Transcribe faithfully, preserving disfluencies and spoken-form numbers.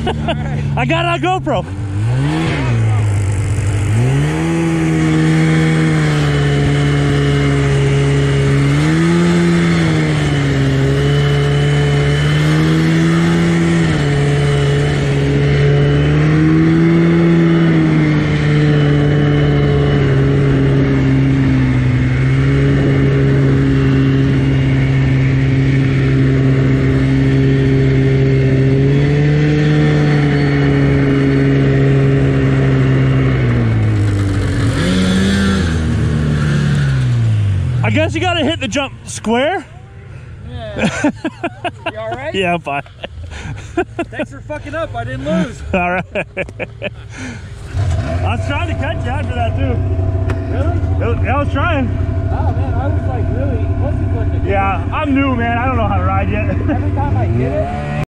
Right. I got it on GoPro. I guess you gotta hit the jump square. Yeah. You all right? Yeah, I'm fine. Thanks for fucking up. I didn't lose. All right. I was trying to catch you after that too. Really? Yeah, I was trying. Oh man, I was like really pussy clicking. Yeah, I'm new, man. I don't know how to ride yet. Every time I did it.